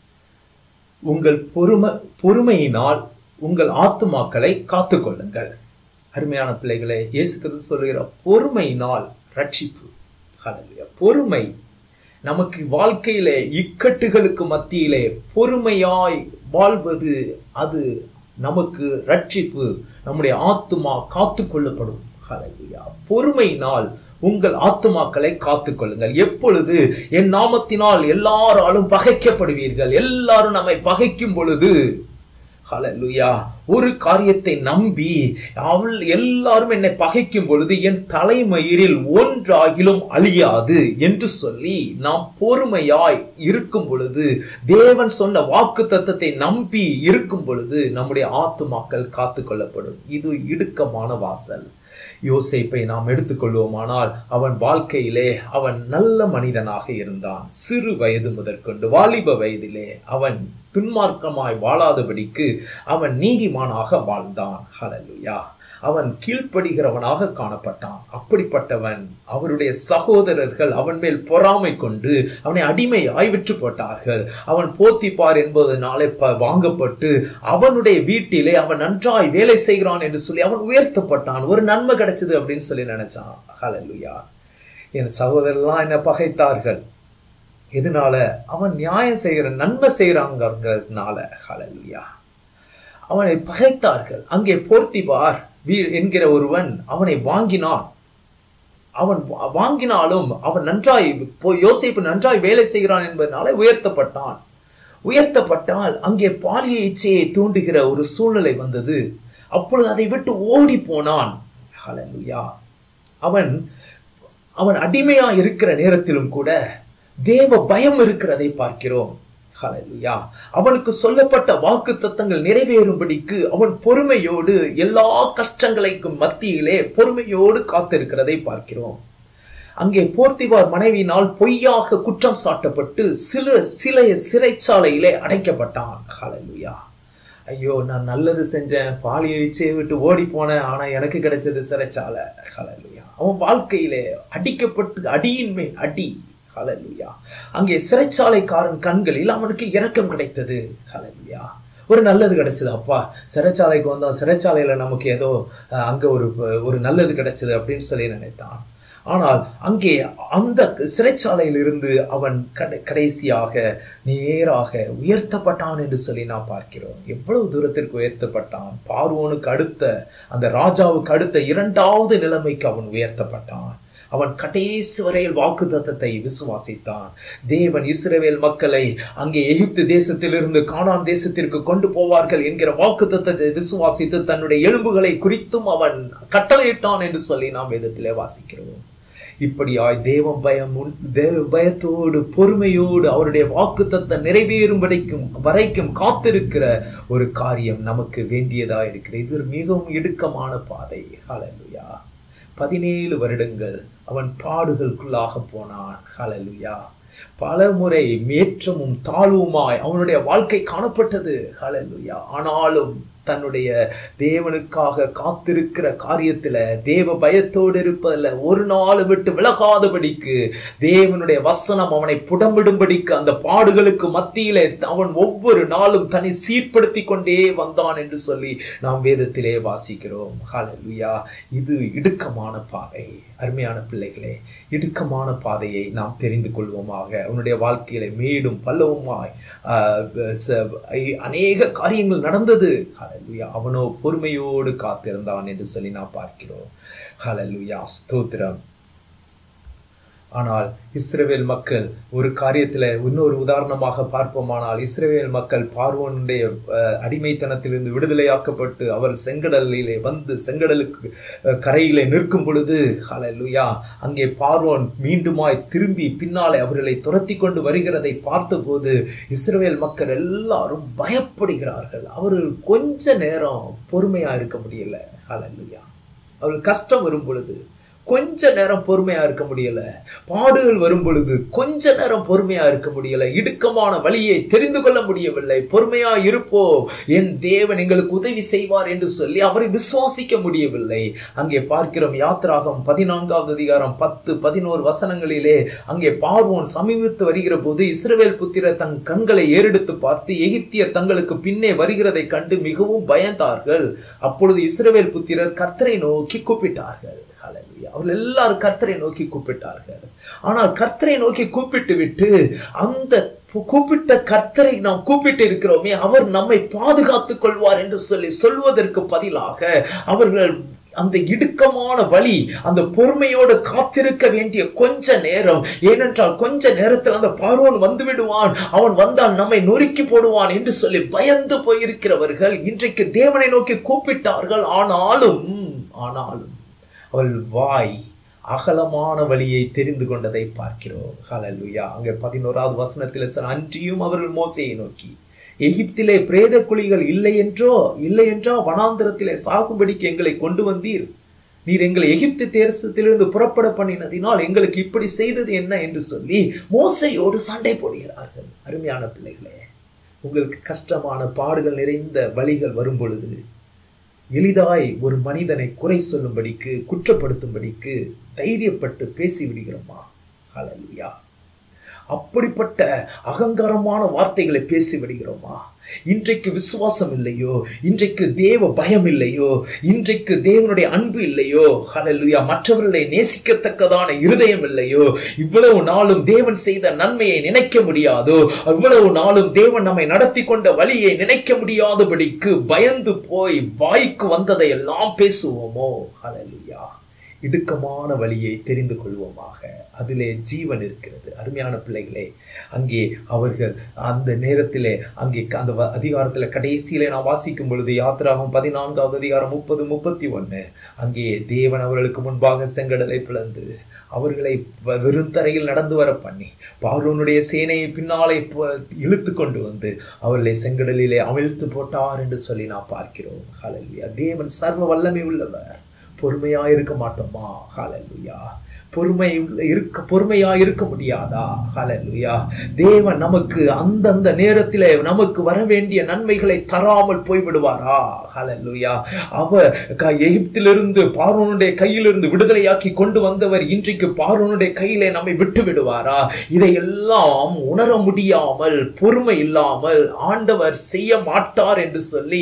உங்கள் பொறுமை பொறுமையினால் உங்கள் ஆத்துமாக்களை காத்துக்கொள்ளுங்கள். அருமையான பிள்ளைகளே, இயேசு கிறிஸ்து சொல்லுகிற பொறுமையினால் ரட்சிப்பு. ஹல்லேலூயா. பொறுமை நமக்கு வாழ்க்கையிலே இக்கட்டுகளுக்கு மத்தியிலே பொறுமையாய் வாழ்வது, அது நமக்கு ரட்சிப்பு. நம்முடைய ஆத்துமா காத்து கொள்ளப்படும். ஹல்லேலூயா. பொறுமையினால் உங்கள் ஆத்துமாக்களை காத்துக்கொள்ளுங்கள். எப்பொழுது என் நாமத்தினால் எல்லாராலும் பகைக்கப்படுவீர்கள், எல்லாரும் நம்மை பகைக்கும் பொழுது, ஹல்லேலூயா, ஒரு காரியத்தை நம்பி அவள் எல்லாரும் என்னை பகைக்கும் பொழுது என் தலைமயிரில் ஒன்றாகிலும் அழியாது என்று சொல்லி நாம் பொறுமையாய் இருக்கும் பொழுது, தேவன் சொன்ன வாக்கு தத்தத்தை நம்பி இருக்கும் பொழுது நம்முடைய ஆத்துமாக்கள் காத்து கொள்ளப்படும். இது இடுக்கமான வாசல். யோசேப்பை நாம் எடுத்துக்கொள்வோமானால் அவன் வாழ்க்கையிலே அவன் நல்ல மனிதனாக இருந்தான். சிறு வயது முதற்கொண்டு வாலிப வயதிலே அவன் துன்மார்க்கமாய் வாழாதபடிக்கு அவன் நீதிமானாக வாழ்ந்தான். ஹல்லேலூயா. அவன் கீழ்ப்படுகிறவனாக காணப்பட்டான். அப்படிப்பட்டவன், அவருடைய சகோதரர்கள் அவன் மேல் பொறாமை கொண்டு அவனை அடிமையாய் விற்று போட்டார்கள். அவன் போத்திபார் என்பதனாலே வாங்கப்பட்டு அவனுடைய வீட்டிலே அவன் நன்றாய் வேலை செய்கிறான் என்று சொல்லி அவன் உயர்த்தப்பட்டான். ஒரு நன்மை கிடைச்சது அப்படின்னு சொல்லி நினைச்சான். ஹல்லேலூயா. என் சகோதரர்லாம் என்ன பகைத்தார்கள். எதனால? அவன் நியாயம் செய்கிற நன்மை செய்கிறாங்கிறதுனால. ஹல்லேலூயா. அவனை பகைத்தார்கள். அங்கே போத்திபார் என்கிற ஒருவன் அவனை வாங்கினான். அவன் வாங்கினாலும் அவன் நன்றாய் யோசேப்பு நன்றாய் வேலை செய்கிறான் என்பதனால உயர்த்தப்பட்டான். உயர்த்தப்பட்டால் அங்கே பாலிய இச்சையை தூண்டுகிற ஒரு சூழ்நிலை வந்தது. அப்பொழுது அதை விட்டு ஓடி போனான். ஹல்லேலூயா. அவன் அவன் அடிமையா இருக்கிற நேரத்திலும் கூட தேவ பயம் இருக்கிறதை பார்க்கிறோம். ஹல்லேலூயா. அவனுக்கு சொல்லப்பட்ட வாக்கு தத்தங்கள் நிறைவேறும்படிக்கு அவன் பொறுமையோடு எல்லா கஷ்டங்களுக்கும் மத்தியிலே பொறுமையோடு காத்திருக்கிறதை பார்க்கிறோம். அங்கே போத்திபார் மனைவியினால் பொய்யாக குற்றம் சாட்டப்பட்டு சில சில சிறைச்சாலையிலே அடைக்கப்பட்டான். ஹல்லேலூயா. ஐயோ, நான் நல்லது செஞ்சேன், பாலிய இச்சையை விட்டு ஓடி போனேன், ஆனா எனக்கு கிடைச்சது சிறைச்சாலை. ஹல்லேலூயா. அவன் வாழ்க்கையிலே அடிக்கப்பட்டு அடியின் மேல் அடி. ஹல்லேலூயா. அங்கே சிறைச்சாலைக்காரன் கண்களில் அவனுக்கு இரக்கம் கிடைத்தது. ஹல்லேலூயா. ஒரு நல்லது கிடைச்சது. அப்பா, சிறைச்சாலைக்கு வந்தோம், சிறைச்சாலையில நமக்கு ஏதோ அங்க ஒரு ஒரு நல்லது கிடைச்சது அப்படின்னு சொல்லி நினைத்தான். ஆனால் அங்கே அந்த சிறைச்சாலையில் இருந்து அவன் கடைசியாக நேராக உயர்த்தப்பட்டான் என்று சொல்லி நாம் பார்க்கிறோம். எவ்வளவு தூரத்திற்கு உயர்த்தப்பட்டான்? பார்வோனுக்கு அடுத்த, அந்த ராஜாவுக்கு அடுத்த இரண்டாவது நிலைமைக்கு அவன் உயர்த்தப்பட்டான். அவன் கடைசி வரையில் வாக்குத்தத்தத்தை விசுவாசித்தான். தேவன் இஸ்ரவேல் மக்களை அங்கே எகிப்து தேசத்திலிருந்து கானான் தேசத்திற்கு கொண்டு போவார்கள் என்கிற வாக்குத்தத்தத்தை விசுவாசித்து தன்னுடைய எலும்புகளை குறித்தும் அவன் கட்டளையிட்டான் என்று சொல்லி நாம் வேதத்திலே வாசிக்கிறோம். இப்படியாய் தேவ பயம் தேவ பயத்தோடு பொறுமையோடு அவருடைய வாக்குத்தத்தம் நிறைவேறும்படிக்கும் வரைக்கும் காத்திருக்கிற ஒரு காரியம் நமக்கு வேண்டியதா இருக்கிறது. இது மிகவும் இடுக்கமான பாதை. ஹல்லேலூயா. பதினேழு வருடங்கள் அவன் பாடுகளுக்குள்ளாக போனான். ஹல்லேலூயா. பல முறை மேற்றமும் தாழ்வுமாய் அவனுடைய வாழ்க்கை காணப்பட்டது. ஹல்லேலூயா. ஆனாலும் தன்னுடைய தேவனுக்காக காத்திருக்கிற காரியத்தில் தேவ பயத்தோடு இருப்பதில் ஒரு நாள் விட்டு விலகாதபடிக்கு தேவனுடைய வசனம் அவனை புடம்பிடும்படிக்கு அந்த பாடுகளுக்கு மத்தியிலே அவன் ஒவ்வொரு நாளும் தன்னை சீர்படுத்தி கொண்டே வந்தான் என்று சொல்லி நாம் வேதத்திலே வாசிக்கிறோம். ஹல்லேலூயா. இது இடுக்கமான பாதை. அருமையான பிள்ளைகளே, இடுக்கமான பாதையை நாம் தெரிந்து கொள்வோமாக. அவனுடைய வாழ்க்கையில மேடும் பள்ளவுமாய் அநேக காரியங்கள் நடந்தது. ஹல்லேலூயா. அவனோ பொறுமையோடு காத்திருந்தான் என்று சொல்லி நாம் பார்க்கிறோம். ஹல்லேலூயா. ஸ்தோத்திரம். ஆனால் இஸ்ரவேல் மக்கள் ஒரு காரியத்தில் இன்னொரு உதாரணமாக பார்ப்போமானால், இஸ்ரவேல் மக்கள் பார்வோனுடைய அடிமைத்தனத்திலிருந்து விடுதலையாக்கப்பட்டு அவர் செங்கடலிலே வந்து செங்கடலுக்கு கரையிலே நிற்கும் பொழுது, ஹல்லேலூயா, அங்கே பார்வோன் மீண்டுமாய் திரும்பி பின்னாலே அவர்களை துரத்தி கொண்டு வருகிறதை பார்த்தபோது இஸ்ரவேல் மக்கள் எல்லாரும் பயப்படுகிறார்கள். அவர்கள் கொஞ்ச நேரம் பொறுமையா இருக்க முடியல. ஹல்லேலூயா. அவர்கள் கஷ்டம் வரும் பொழுது கொஞ்ச நேரம் பொறுமையா இருக்க முடியல. பாடுகள் வரும் பொழுது கொஞ்ச நேரம் பொறுமையா இருக்க முடியல. இடுக்கமான வழியை தெரிந்து கொள்ள முடியவில்லை. பொறுமையா இருப்போ, என் தேவன் எங்களுக்கு உதவி செய்வார் என்று சொல்லி அவரை விசுவாசிக்க முடியவில்லை. அங்கே பார்க்கிறோம், யாத்திராகம் பதினான்காவது அதிகாரம் பத்து பதினோரு வசனங்களிலே அங்கே பார்வோன் சமீபித்து வருகிற போது இஸ்ரவேல் புத்திரர் தன் கண்களை ஏறெடுத்து பார்த்து எகிப்தியர் தங்களுக்கு பின்னே வருகிறதை கண்டு மிகவும் பயந்தார்கள். அப்பொழுது இஸ்ரவேல் புத்திரர் கர்த்தரை நோக்கி கூப்பிட்டார்கள். அவர்கள் எல்லாரும் கர்த்தரை நோக்கி கூப்பிட்டார்கள். ஆனால் கர்த்தரை நோக்கி கூப்பிட்டு விட்டு அந்த கூப்பிட்ட கர்த்தரை நாம் கூப்பிட்டு இருக்கிறோமே, அவர் நம்மை பாதுகாத்துக் கொள்வார் என்று சொல்லி சொல்வதற்கு பதிலாக அவர்கள் அந்த இடுக்கமான வழி, அந்த பொறுமையோடு காத்திருக்க வேண்டிய கொஞ்ச நேரம், ஏனென்றால் கொஞ்ச நேரத்தில் அந்த பார்வோன் வந்து விடுவான், அவன் வந்தால் நம்மை நொறுக்கி போடுவான் என்று சொல்லி பயந்து போயிருக்கிறவர்கள் இன்றைக்கு தேவனை நோக்கி கூப்பிட்டார்கள். ஆனாலும் ஆனாலும் அவள் வாய் அகலமான வழியை தெரிந்து கொண்டதை பார்க்கிறோம். ஹல்லேலூயா. அங்கே பதினோராவது வசனத்தில் அன்றியும் அவர்கள் மோசேயை நோக்கி, எகிப்திலே பிரேத குழிகள் இல்லை என்றோ இல்லை என்றோ வனாந்திரத்திலே சாகும்படிக்கு எங்களை கொண்டு வந்தீர். நீர் எங்களை எகிப்து தேசத்திலிருந்து புறப்பட பண்ணினதினால் எங்களுக்கு இப்படி செய்தது என்ன என்று சொல்லி மோசையோடு சண்டை போடுகிறார்கள். அருமையான பிள்ளைகளே, உங்களுக்கு கஷ்டமான பாடுகள் நிறைந்த வழிகள் வரும் பொழுது எளிதாய் ஒரு மனிதனை குறை சொல்லும்படிக்கு, குற்றப்படுத்தும்படிக்கு தைரியப்பட்டு பேசிவிடுகிறோமா? ஹல்லேலூயா. அப்படிப்பட்ட அகங்காரமான வார்த்தைகளை பேசிவிடுகிறோமா? இன்றைக்கு விசுவாசம் இல்லையோ, இன்றைக்கு தேவ பயம் இல்லையோ, இன்றைக்கு தேவனுடைய அன்பு இல்லையோ, ஹல்லேலூயா, மற்றவர்களை நேசிக்கத்தக்கதான இருதயம் இல்லையோ, இவ்வளவு நாளும் தேவன் செய்த நன்மையை நினைக்க முடியாதோ, இவ்வளவு நாளும் தேவன் நம்மை நடத்தி கொண்ட வழியை நினைக்க முடியாதபடிக்கு பயந்து போய் வாய்க்கு வந்ததை எல்லாம் பேசுவோமோ? ஹல்லேலூயா. இடுக்கமான வழியை தெரிந்து கொள்வோமாக. அதிலே ஜீவன் இருக்கிறது. அருமையான பிள்ளைகளே, அங்கே அவர்கள் அந்த நேரத்திலே அங்கே அந்த அதிகாரத்தில் கடைசியிலே நான் வாசிக்கும் பொழுது யாத்திராகம் பதினான்காவது அதிகாரம் முப்பது முப்பத்தி ஒன்று அங்கே தேவன் அவர்களுக்கு முன்பாக செங்கடலை பிளந்து அவர்களை வெறுந்தரையில் நடந்து வர பண்ணி பார்வோனுடைய சேனையை பின்னாலே இழுத்து கொண்டு வந்து அவர்களை செங்கடலிலே அமிழ்த்து போட்டார் என்று சொல்லி நான் பார்க்கிறோம். ஹல்லேலூயா. தேவன் சர்வ வல்லமை உள்ளவர். பொறுமையா இருக்க மாட்டோமா? ஹல்லேலூயா. பொறுமை இருக்க பொறுமையா இருக்க முடியாதா? ஹல்லேலூயா. தேவன் நமக்கு அந்தந்த நேரத்திலே நமக்கு வர வேண்டிய நன்மைகளை தராமல் போய்விடுவாரா? ஹல்லேலூயா. அவர் எகிப்திலிருந்து பார்வோனுடைய கையிலிருந்து விடுதலையாக்கி கொண்டு வந்தவர் இன்றைக்கு பார்வோனுடைய கையிலே நம்மை விட்டு விடுவாரா? இதையெல்லாம் உணர முடியாமல், பொறுமை இல்லாமல் ஆண்டவர் செய்ய மாட்டார் என்று சொல்லி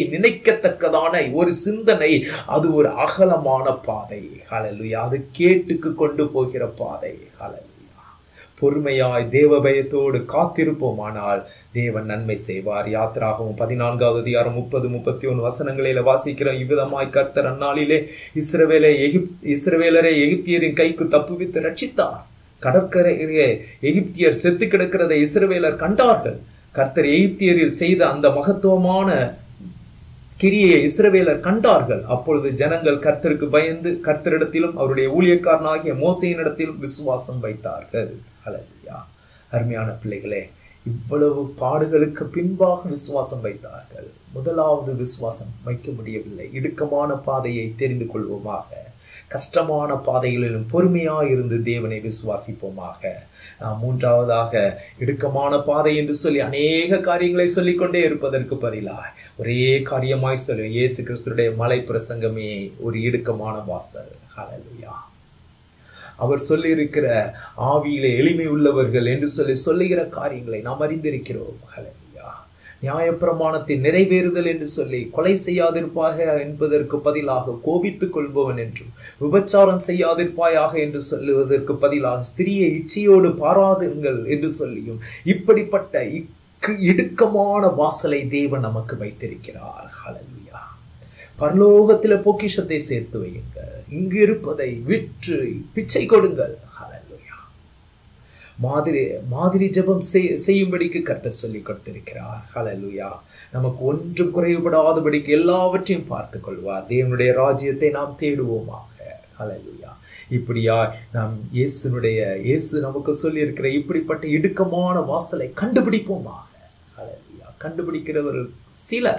நினைக்கத்தக்கதான ஒரு சிந்தனை, அது ஒரு அகலமான பாதை. ஹல்லேலூயா. அது கேட்டுக்கு கொண்டு போகிற பாதை. ஹல்லேலூயா. பொறுமையாய் தேவ பயத்தோடு காத்திருப்போமானால் தேவன் நன்மை செய்வார். யாத்திராகவும் பதினான்காவது அதிகாரம் முப்பது முப்பத்தி ஒன்று வசனங்களில வாசிக்கிறோம். இவ்விதமாய் கர்த்தர் அந்நாளிலே இஸ்ரவேலை எகிப் இஸ்ரவேலரை எகிப்தியரின் கைக்கு தப்புவித்து ரட்சித்தார். கடற்கரையிலே எகிப்தியர் செத்து கிடக்கிறதை இஸ்ரவேலர் கண்டார்கள். கர்த்தர் எகிப்தியரில் செய்த அந்த மகத்துவமான கிரியை இஸ்ரவேலர் கண்டார்கள். அப்பொழுது ஜனங்கள் கர்த்தருக்கு பயந்து கர்த்தரிடத்திலும் அவருடைய ஊழியக்காரனாகிய மோசேயினிடத்திலும் விசுவாசம் வைத்தார்கள். ஹல்லேலூயா. அருமையான பிள்ளைகளே, இவ்வளவு பாடுகளுக்கு பின்பாக விசுவாசம் வைத்தார்கள். முதலாவது விசுவாசம் வைக்க முடியவில்லை. இடுக்கமான பாதையை தெரிந்து கொள்வோமாக. கஷ்டமான பாதைகளிலும் பொறுமையாக இருந்து தேவனை விசுவாசிப்போமாக. நாம் மூன்றாவதாக இடுக்கமான பாதை என்று சொல்லி அநேக காரியங்களை சொல்லிக்கொண்டே இருப்பதற்கு பதிலாக ஒரே காரியமாய் சொல்லும், இயேசு கிறிஸ்துடைய மலை பிரசங்கமே ஒரு இடுக்கமான வாசல். ஹல்லேலூயா. அவர் சொல்லி இருக்கிற ஆவியிலே எளிமை உள்ளவர்கள் என்று சொல்லி சொல்லுகிற காரியங்களை நாம் அறிந்திருக்கிறோம். ஹல்லேலூயா. நியாயப்பிரமாணத்தை நிறைவேறுதல் என்று சொல்லி கொலை செய்யாதிருப்பாக என்பதற்கு பதிலாக கோபித்துக் கொள்பவன் என்றும், விபச்சாரம் செய்யாதிருப்பாயாக என்று சொல்லுவதற்கு பதிலாக ஸ்திரியை இச்சையோடு பாராதுங்கள் என்று சொல்லியும் இப்படிப்பட்ட இடுக்கமான வாசலை தேவன் நமக்கு வைத்திருக்கிறார். ஹல்லேலூயா. பரலோகத்தில் பொக்கிஷத்தை சேர்த்து வையுங்கள், இங்கு இருப்பதை விற்று பிச்சை கொடுங்கள். ஹல்லேலூயா. மாதிரி மாதிரி ஜெபம் செய்யும்படிக்கு கர்த்தர் சொல்லி கொடுத்திருக்கிறார். ஹல்லேலூயா. நமக்கு ஒன்றும் குறைவுபடாதபடிக்கு எல்லாவற்றையும் பார்த்து கொள்வார். தேவனுடைய ராஜ்யத்தை நாம் தேடுவோமாக. ஹல்லேலூயா. இப்படியா நாம் இயேசுனுடைய இயேசு நமக்கு சொல்லி இருக்கிற இப்படிப்பட்ட இடுக்கமான வாசலை கண்டுபிடிப்போமாக. ஹல்லேலூயா. கண்டுபிடிக்கிறவர்கள் சிலர்.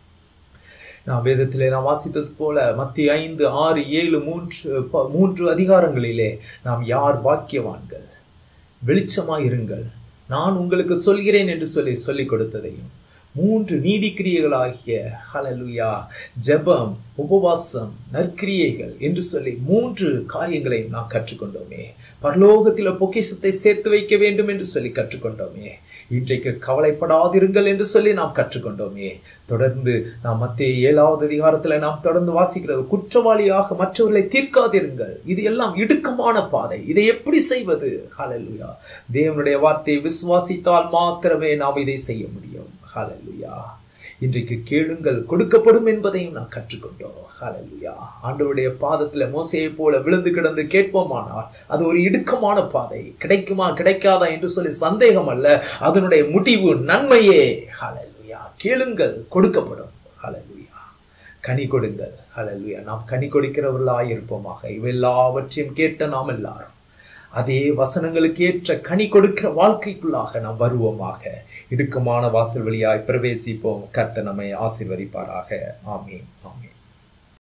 நாம் வேதத்திலே நாம் வாசித்தது போல மத்திய ஐந்து ஆறு ஏழு மூன்று மூன்று அதிகாரங்களிலே நாம் யார் பாக்கியவான்கள், வெளிச்சமாயிருங்கள், நான் உங்களுக்கு சொல்கிறேன் என்று சொல்லி சொல்லிக் கொடுத்ததையும், மூன்று நீதி கிரியைகளாகிய ஹல்லேலூயா ஜெபம், உபவாசம், நற்கிரியைகள் என்று சொல்லி மூன்று காரியங்களை நாம் கற்றுக்கொண்டோமே. பரலோகத்தில் பொக்கிஷத்தை சேர்த்து வைக்க வேண்டும் என்று சொல்லி கற்றுக்கொண்டோமே. இன்றைக்கு கவலைப்படாதிருங்கள் என்று சொல்லி நாம் கற்றுக்கொண்டோமே. தொடர்ந்து நாம் மத்திய ஏழாவது அதிகாரத்தில் நாம் தொடர்ந்து வாசிக்கிறது, குற்றவாளியாக மற்றவர்களை தீர்க்காதிருங்கள். இது எல்லாம் இடுக்கமான பாதை. இதை எப்படி செய்வது? ஹல்லேலூயா. தேவனுடைய வார்த்தையை விசுவாசித்தால் மாத்திரமே நாம் இதை செய்ய முடியும். ஹல்லேலூயா. இன்றைக்கு கேளுங்கள் கொடுக்கப்படும் என்பதையும் நான் கற்றுக்கொண்டோம். ஹல்லேலூயா. ஆண்டவருடைய பாதத்துல மோசேயை போல விழுந்து கிடந்து கேட்போமானால் அது ஒரு இடுக்கமான பாதை. கிடைக்குமா கிடைக்காதா என்று சொல்லி சந்தேகம் அல்ல, அதனுடைய முடிவு நன்மையே. ஹல்லேலூயா. கேளுங்கள் கொடுக்கப்படும். ஹல்லேலூயா. கனி கொடுங்கள். ஹல்லேலூயா. நாம் கனி கொடுக்கிறவர்களாய் இருப்போமாக. இவெல்லாவற்றையும் கேட்ட நாம் எல்லாரும் அதே வசனங்களுக்கு ஏற்ற கனி கொடுக்கிற வாழ்க்கைக்குள்ளாக நாம் வருவோமாக. இடுக்கமான வாசல் வழியாய் பிரவேசிப்போம். கர்த்தர் நம்மை ஆசீர்வதிப்பாராக. ஆமென். ஆமென்.